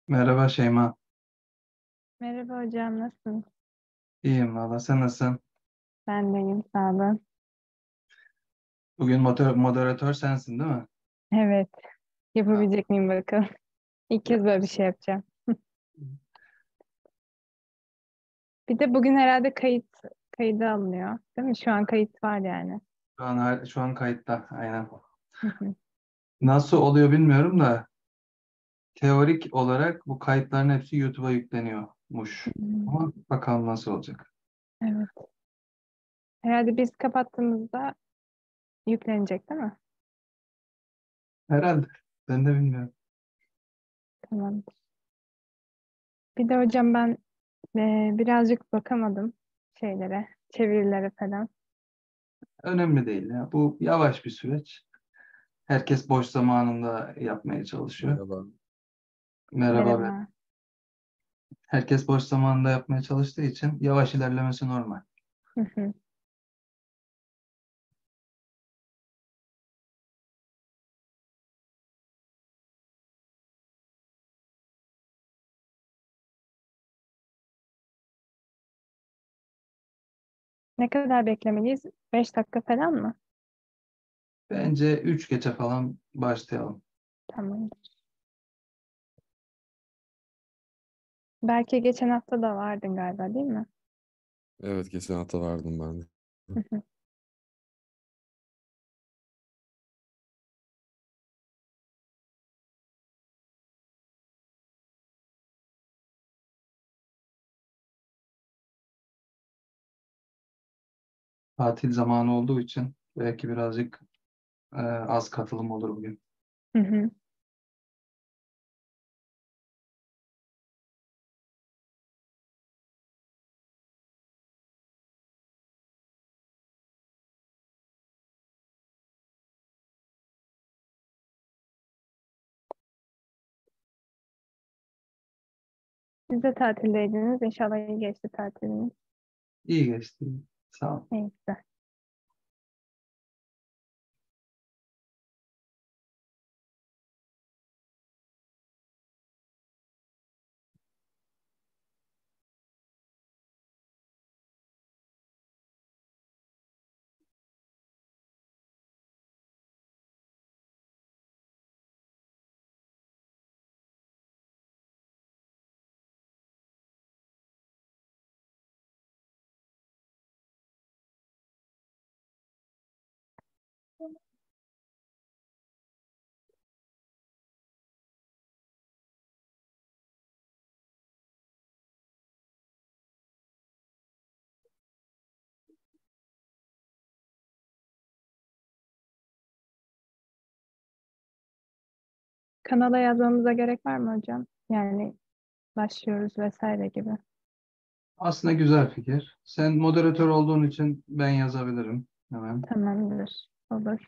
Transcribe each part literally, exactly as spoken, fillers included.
Merhaba Şeyma. Merhaba hocam, nasılsın? İyiyim valla. Sen nasılsın? Ben de iyiyim, sağ olun. Bugün moder- moderatör sensin değil mi? Evet, Ha, yapabilecek miyim bakalım. İlk kez böyle bir yaparsın. şey yapacağım. Bir de bugün herhalde kayıt kaydı alınıyor. Değil mi? Şu an kayıt var yani. Şu an, şu an kayıtta. Aynen. Hı hı. Nasıl oluyor bilmiyorum da teorik olarak bu kayıtların hepsi YouTube'a yükleniyormuş. Hmm, Ama bakalım nasıl olacak. evet. Herhalde biz kapattığımızda yüklenecek değil mi? Herhalde. Ben de bilmiyorum. Tamam. Bir de hocam ben e, birazcık bakamadım şeylere, çevirilere falan. Önemli değil ya. Bu yavaş bir süreç. Herkes boş zamanında yapmaya çalışıyor. Merhaba. Merhaba. be. Merhaba. Herkes boş zamanında yapmaya çalıştığı için yavaş ilerlemesi normal. Hı hı. Ne kadar beklemeliyiz? Beş dakika falan mı? Bence üç gece falan başlayalım. Tamam. Belki geçen hafta da vardın galiba değil mi? Evet, geçen hafta vardım ben de. Hı hı. Tatil zamanı olduğu için belki birazcık e, az katılım olur bugün. Hı hı. Siz de tatildeydiniz. İnşallah iyi geçti tatiliniz. İyi geçti. Sağ ol. İyi güzel. Kanala yazmamıza gerek var mı hocam? Yani başlıyoruz vesaire gibi. Aslında güzel fikir. Sen moderatör olduğun için ben yazabilirim hemen. Tamamdır. Olur.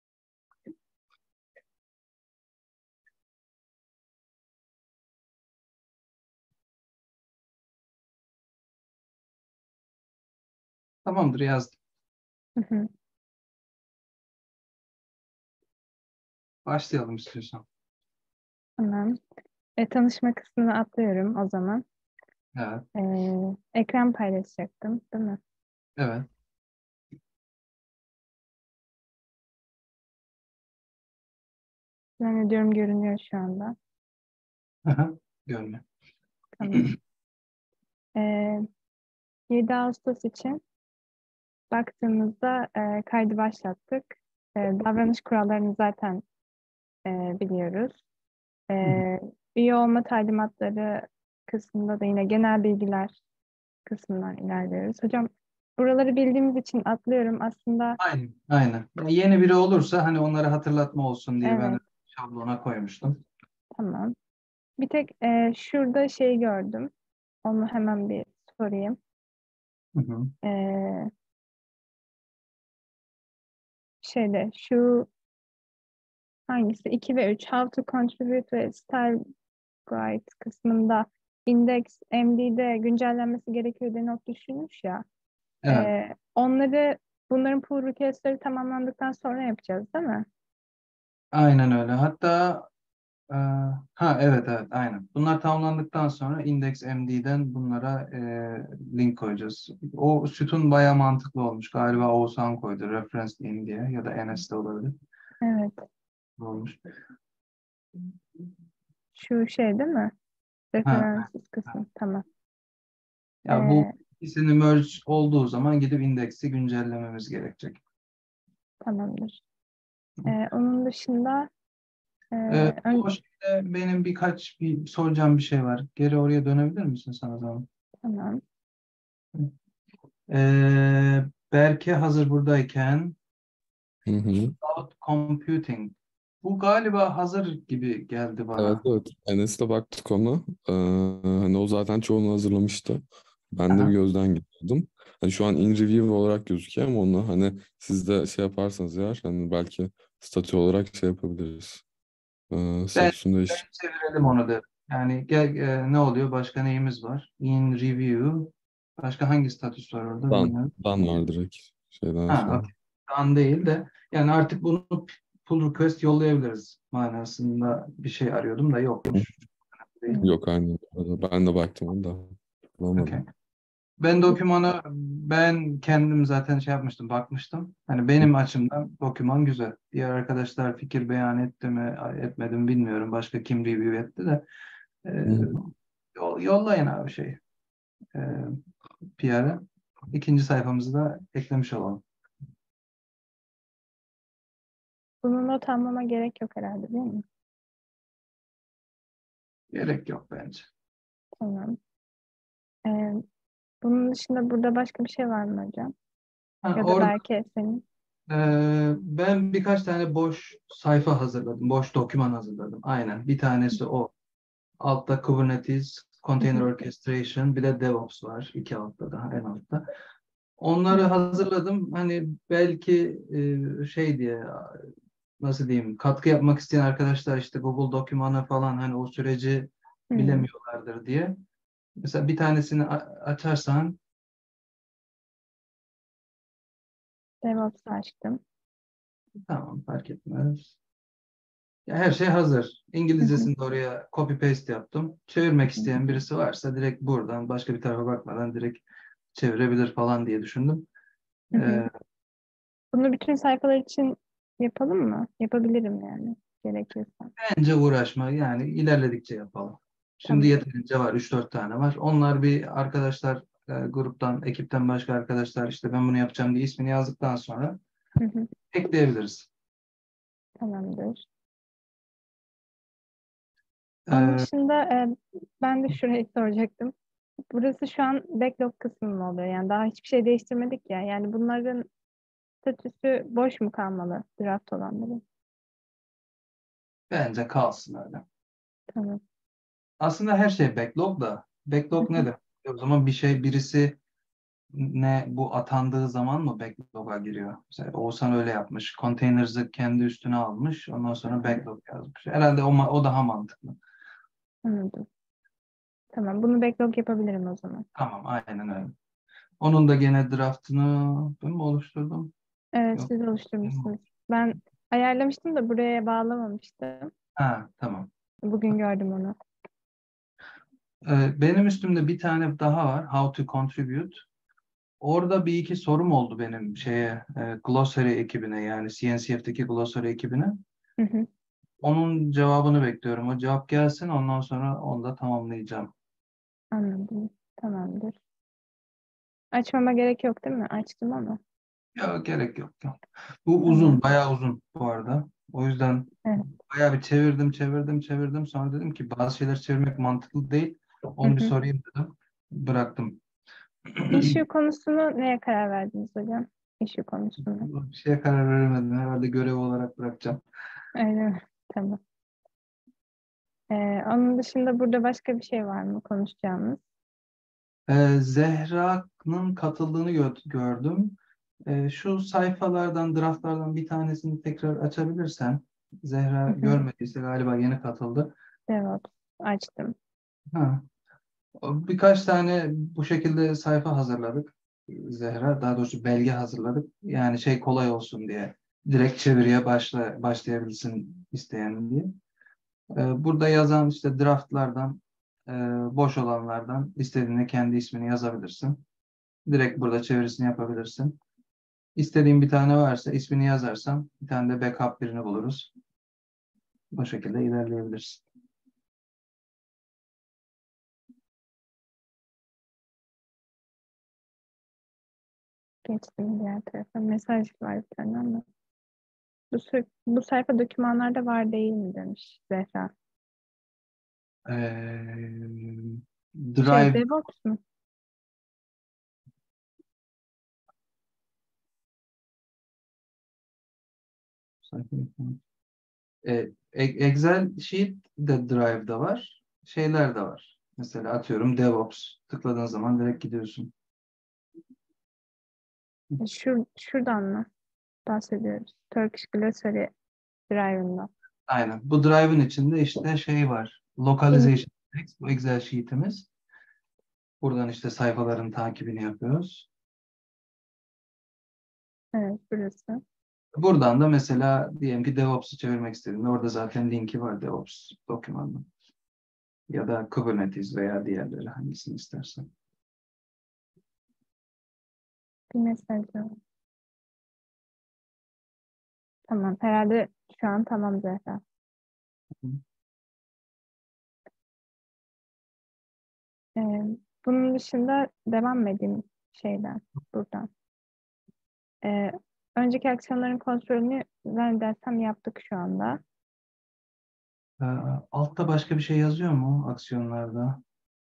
Tamamdır, yazdım. Hı hı. Başlayalım istiyorsan. Tamam. E, tanışma kısmını atlıyorum o zaman. Evet. E, ekran paylaşacaktım, değil mi? Evet. Zannediyorum görünüyor şu anda. Aha, görünüyor. Tamam. E, yedi Ağustos için baktığımızda e, kaydı başlattık. E, davranış kurallarını zaten e, biliyoruz. Ee, üye olma talimatları kısmında da yine genel bilgiler kısmından ilerliyoruz. Hocam buraları bildiğimiz için atlıyorum. Aslında Aynen. Aynen. Ya yeni biri olursa hani onlara hatırlatma olsun diye ben evet, şablona koymuştum. tamam. Bir tek e, şurada şey gördüm. Onu hemen bir sorayım. Hı hı. Ee, şeyde şu hangisi? iki ve üç How to contribute ve Style Guide kısmında index M D'de güncellenmesi gerekiyor diye not düşülmüş ya. Evet. Ee, onları bunların pull request'leri tamamlandıktan sonra yapacağız değil mi? Aynen öyle. Hatta Ee, ha evet evet aynen. Bunlar tamamlandıktan sonra IndexMD'den bunlara e, link koyacağız. O sütun bayağı mantıklı olmuş. Galiba Oğuzhan koydu. Reference in diye ya da N S de olabilir. Evet. Olmuş. Şu şey değil mi? Ha, Referanssız kısmı. Tamam. ya bu Ee, ikisini merge olduğu zaman gidip indeksi güncellememiz gerekecek. Tamamdır. Ee, onun dışında e, Ee, ön- o şeyde benim birkaç bir soracağım bir şey var. Geri oraya dönebilir misin sana zaman? tamam. Ee, Berke hazır buradayken Hı hı. Cloud Computing. Bu galiba hazır gibi geldi Evet, bana. evet. Enes'le baktık ona. Ee, hani o zaten çoğunu hazırlamıştı. Ben de bir Aha. gözden geçirdim. Hani şu an in review olarak gözüküyor ama onu hani siz de şey yaparsanız eğer hani belki statü olarak şey yapabiliriz. Ee, Ben, statüsünü ben değiştir. çevirelim onu da. Yani gel, e, ne oluyor? Başka neyimiz var? In review. Başka hangi statüs var orada Dan. bilmiyorum. Dan var direkt şeyden Ha, sonra. okey. An değil de yani artık bunu pull request yollayabiliriz manasında bir şey arıyordum da yokmuş. Değil. Hı. Yok, aynı. Ben de baktım onu da Okey. bulamadım. Ben dokümanı ben kendim zaten şey yapmıştım, bakmıştım. Hani benim açımdan doküman güzel. Diğer arkadaşlar fikir beyan etti mi, etmedi mi bilmiyorum. Başka kim review etti de. Ee, Hı hı. yol- yollayın abi şey. E, P R'e. İkinci sayfamızı da eklemiş olalım. Bunu not almama gerek yok herhalde değil mi? Gerek yok bence. Tamam. Ee, Bunun dışında burada başka bir şey var mı hocam? Ha, Ya da orada belki senin. e, ben birkaç tane boş sayfa hazırladım. Boş doküman hazırladım. Aynen. Bir tanesi o. Altta Kubernetes, Hı Container hı, Orchestration, bir de DevOps var. İki altta daha en altta. hı Onları hı, hazırladım. Hani belki e, şey diye nasıl diyeyim katkı yapmak isteyen arkadaşlar işte Google Dokümanı falan hani o süreci hı. bilemiyorlardır diye. Mesela bir tanesini a- açarsan DevOps açtım. tamam fark etmez. Ya her şey hazır. Hı hı, İngilizcesini de oraya copy paste yaptım. hı Çevirmek hı, isteyen birisi varsa direkt buradan başka bir tarafa bakmadan direkt çevirebilir falan diye düşündüm. hı hı. Ee, Bunu bütün sayfalar için yapalım mı? Yapabilirim yani gerekiyorsa. Bence uğraşma yani ilerledikçe yapalım. Şimdi Tamam. yeterince var. Üç dört tane var. Onlar bir arkadaşlar e, gruptan, ekipten başka arkadaşlar işte ben bunu yapacağım diye ismini yazdıktan sonra Hı hı, ekleyebiliriz. tamamdır. Onun Ee, dışında e, ben de şurayı soracaktım. Burası şu an backlog kısmı mı oluyor? Yani daha hiçbir şey değiştirmedik ya. Yani bunların statüsü boş mu kalmalı draft olanların? Bence kalsın öyle. Tamam. Aslında her şey backlog da. Hı Backlog hı, nedir? O zaman bir şey birisi ne bu atandığı zaman mı backlog'a giriyor? Mesela Oğuzhan öyle yapmış. Containers'ı kendi üstüne almış. Ondan sonra backlog yazmış. Herhalde o, ma- o daha mantıklı. anladım. Tamam. Bunu backlog yapabilirim o zaman. Tamam, aynen öyle. Onun da gene draftını ben mi oluşturdum? Evet, Yok. siz oluşturmuşsunuz. Ben ayarlamıştım da buraya bağlamamıştım. Ha, tamam. Bugün gördüm onu. Ee, benim üstümde bir tane daha var. How to contribute. Orada bir iki sorum oldu benim şeye e, Glossary ekibine yani C N C F'deki Glossary ekibine. Hı hı, Onun cevabını bekliyorum. O cevap gelsin ondan sonra onu da tamamlayacağım. anladım. Tamamdır. Açmama gerek yok değil mi? Açtım ama. Ya gerek yok. Yok. Bu Tamam. uzun, bayağı uzun bu arada. O yüzden Evet. bayağı bir çevirdim, çevirdim, çevirdim. Sonra dedim ki bazı şeyler çevirmek mantıklı değil. Hı Onu bir hı. sorayım dedim. Bıraktım. Issue konusunu neye karar verdiniz hocam? Issue konusunu. Bir şeye karar veremedim. Herhalde görev olarak bırakacağım. Öyle mi? Tamam. Ee, Onun dışında burada başka bir şey var mı konuşacağımız? Ee, Zehra'nın katıldığını gö- gördüm. Ee, şu sayfalardan, draftlardan bir tanesini tekrar açabilirsen. Zehra Hı hı. görmediyse galiba yeni katıldı. DevOps açtım. Ha. o Birkaç tane bu şekilde sayfa hazırladık. Zehra, daha doğrusu belge hazırladık. Yani şey kolay olsun diye. Direkt çeviriye başla, başlayabilsin isteyen diye. Ee, burada yazan işte draftlardan, e, boş olanlardan istediğine kendi ismini yazabilirsin. Direkt burada çevirisini yapabilirsin. İstediğin bir tane varsa ismini yazarsan bir tane de backup birini buluruz. Bu şekilde ilerleyebilirsin. Geçtim diğer tarafa. Mesaj var bir tane ama. Bu, sü- bu sayfa dokümanlarda var değil mi demiş Zehra. Ee, Şey Drive DevOps mu? E, Excel Sheet de Drive'da var. Şeyler de var. Mesela atıyorum DevOps. Tıkladığın zaman direkt gidiyorsun. E, Şur, şuradan mı bahsediyoruz? Turkish Glossary Drive'ından. Aynen. Bu Drive'ın içinde işte şey var. Localization Text, bu Excel Sheet'imiz. Buradan işte sayfaların takibini yapıyoruz. Evet, burası. Buradan da mesela diyelim ki DevOps'u çevirmek istediğinde orada zaten linki var DevOps dokümanının. Ya da Kubernetes veya diğerleri hangisini istersen. Bir mesaj var. Tamam. Herhalde şu an tamam Zehra. Hı. Ee, bunun dışında devam edeyim şeyden, buradan. Ee, önceki aksiyonların kontrolünü zannedersem yaptık şu anda. Ee, altta başka bir şey yazıyor mu aksiyonlarda?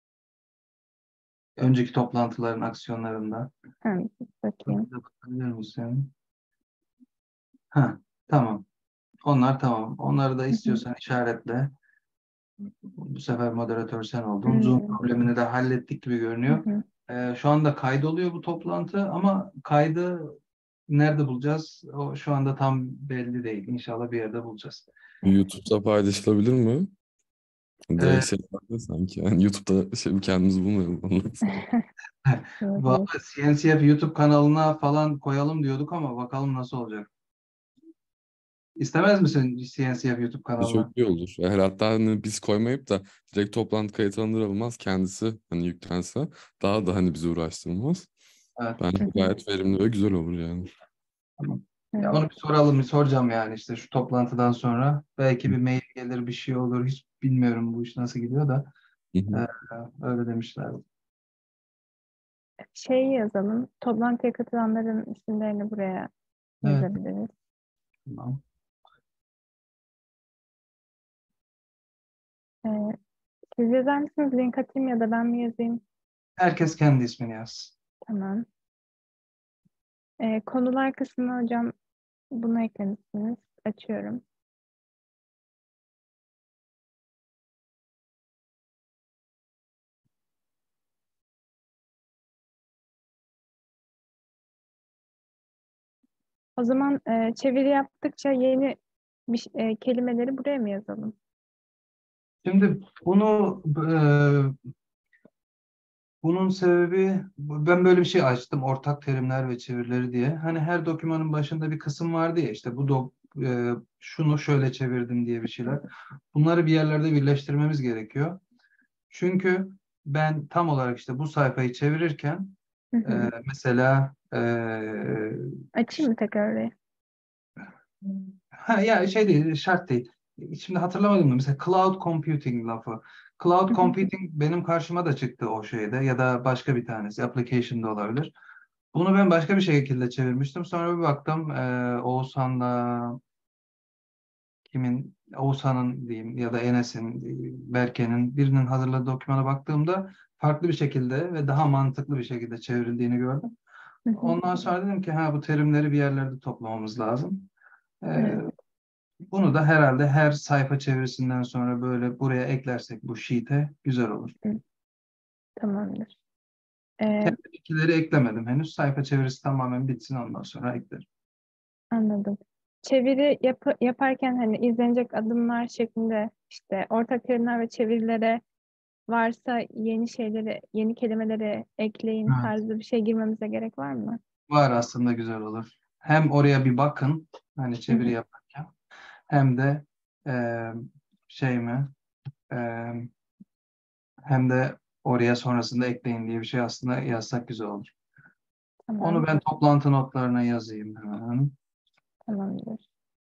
Önceki toplantıların aksiyonlarında. Ha, bakayım. Bakabilir misin? Ha, tamam. Onlar tamam. Onları da Hı hı. istiyorsan işaretle. Bu sefer moderatör sen oldun. Zoom Hmm, problemini de hallettik gibi hı görünüyor. hı. Ee, şu anda kaydoluyor bu toplantı ama kaydı nerede bulacağız? O şu anda tam belli değil. İnşallah bir yerde bulacağız. YouTube'da paylaşılabilir mi? Ee, Direkt şey vardı sanki. Yani YouTube'da şey, kendimiz bulmayalım onu. Vallahi Olabilir. C N C F YouTube kanalına falan koyalım diyorduk ama bakalım nasıl olacak. İstemez misin C N C F YouTube Çok kanalına? iyi olur. Eğer hatta hani biz koymayıp da direkt toplantı kayıt alınır alınmaz kendisi hani yüklense daha da hani bizi uğraştırmaz. Evet. Bence Hı hı. gayet verimli ve güzel olur yani. Tamam. Ya Evet. onu bir soralım, bir soracağım yani işte şu toplantıdan sonra. Belki bir mail gelir, bir şey olur. Hiç bilmiyorum bu iş nasıl gidiyor da. Hı hı. Ee, öyle demişler. Şeyi yazalım. Toplantıya katılanların isimlerini buraya Evet, yazabiliriz. tamam. Ee, siz yazar mısınız? Link atayım ya da ben mi yazayım? Herkes kendi ismini yazsın. Tamam. Ee, konular kısmına hocam bunu eklemişsiniz. Açıyorum. O zaman e, çeviri yaptıkça yeni bir, ş- e, kelimeleri buraya mı yazalım? Şimdi bunu e, bunun sebebi ben böyle bir şey açtım ortak terimler ve çevirileri diye. Hani her dokümanın başında bir kısım vardı ya işte bu dok, e, şunu şöyle çevirdim diye bir şeyler. Bunları bir yerlerde birleştirmemiz gerekiyor. Çünkü ben tam olarak işte bu sayfayı çevirirken Hı e, hı. mesela e, Açayım mı tekrar orayı? ha, ya şey değil şart değil. Şimdi hatırlamadım da mesela cloud computing lafı. Cloud Hı hı. computing benim karşıma da çıktı o şeyde ya da başka bir tanesi application'da olabilir. Bunu ben başka bir şekilde çevirmiştim. Sonra bir baktım e, Oğuzhan'la kimin Oğuzhan'ın diyeyim ya da Enes'in, e, Berke'nin birinin hazırladığı dokümana baktığımda farklı bir şekilde ve daha mantıklı bir şekilde çevrildiğini gördüm. Hı hı. Ondan sonra dedim ki ha bu terimleri bir yerlerde toplamamız lazım. E, Evet, bunu da herhalde her sayfa çevirisinden sonra böyle buraya eklersek bu sheet'e güzel olur. hı, tamamdır. Ee, Temel eklemedim henüz. Sayfa çevirisi tamamen bitsin ondan sonra eklerim. anladım. Çeviri yap- yaparken hani izlenecek adımlar şeklinde işte ortak terimler ve çevirilere varsa yeni şeyleri, yeni kelimeleri ekleyin Evet. tarzı bir şey girmemize gerek var mı? Var aslında güzel olur. Hem oraya bir bakın hani Hı çeviri hı. yaparken hem de e, şey mi? E, hem de oraya sonrasında ekleyin diye bir şey aslında yazsak güzel olur. Onu Tamam, ben toplantı notlarına yazayım hemen. tamamdır.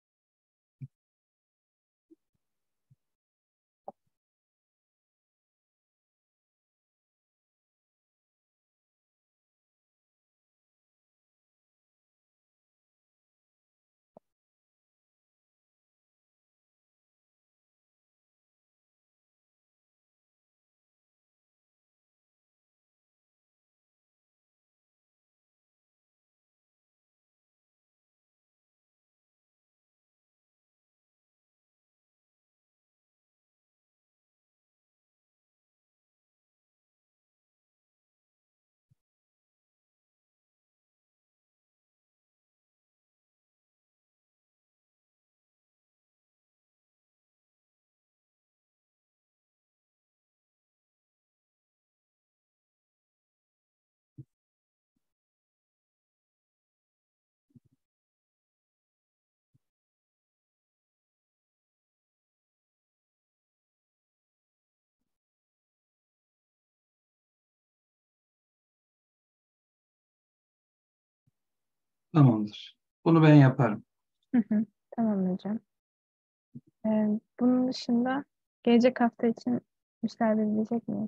Tamamdır. Bunu ben yaparım. Hı hı, tamam hocam. Ee, bunun dışında gelecek hafta için müsaade edecek miyiz?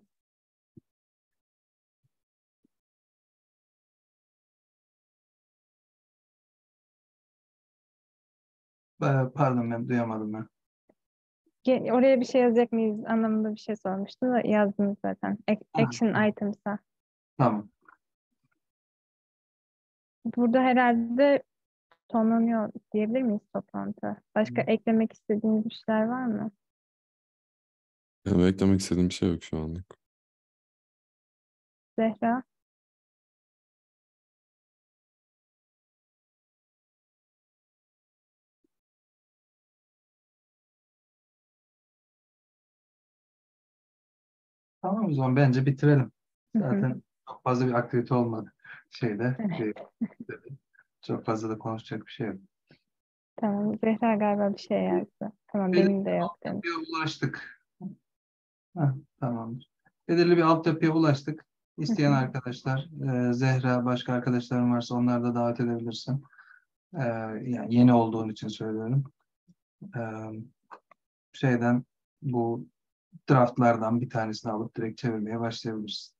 Ee, Pardon, ben duyamadım ben. Ge- Oraya bir şey yazacak mıyız anlamında bir şey sormuştum da yazdınız zaten. Ac- Ha, Action items'a. tamam. Burada herhalde sonlanıyor diyebilir miyiz toplantı? Başka eklemek istediğiniz bir şeyler var mı? Yani eklemek istediğim bir şey yok şu anlık. Zehra? Tamam, o zaman bence bitirelim. Hı hı. Zaten çok fazla bir aktivite olmadı şeyde. Evet, e, Çok fazla da konuşacak bir şey yok. tamam. Zehra galiba bir şey yazdı. Tamam, Belirli benim de bir yok demiş. altyapıya ulaştık. Heh, tamamdır. Belirli bir altyapıya ulaştık. Hı İsteyen hı. arkadaşlar, e, Zehra, başka arkadaşlarım varsa onları da davet edebilirsin. E, yani yeni olduğun için söylüyorum. E, şeyden bu draftlardan bir tanesini alıp direkt çevirmeye başlayabilirsin.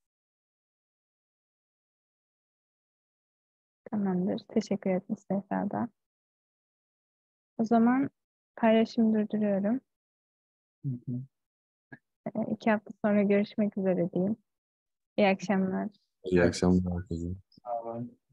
Tamamdır. Teşekkür ederim Zehra da. O zaman paylaşım durduruyorum. Hı hı. Ee, iki hafta sonra görüşmek üzere diyeyim. İyi akşamlar. İyi Evet. akşamlar herkese. Sağ olun.